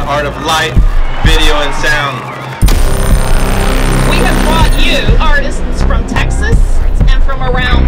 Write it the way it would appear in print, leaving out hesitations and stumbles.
art of light, video, and sound. We have brought you artists from Texas and from around